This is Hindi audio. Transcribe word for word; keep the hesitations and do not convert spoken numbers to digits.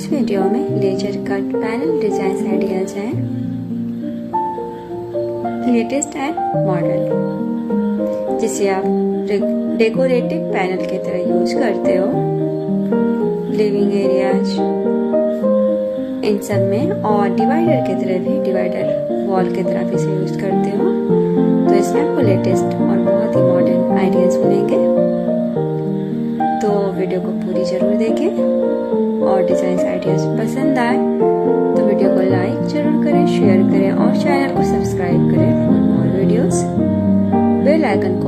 इस वीडियो में laser cut panel design ideas हैं, लेटेस्ट एंड मॉडल, जिसे आप डेकोरेटिव पैनल की तरह यूज करते हो लिविंग एरियाज इन सब में, और डिवाइडर की तरह भी, डिवाइडर वॉल की तरह भी इसे यूज करते हो। तो इसमें आपको लेटेस्ट और बहुत ही मॉडर्न आइडियाज मिलेंगे। तो वीडियो को पूरी जरूर देखें, और डिजाइन आइडियाज पसंद आए तो वीडियो को लाइक जरूर करें, शेयर करें और चैनल को सब्सक्राइब करें for more videos. Bell icon को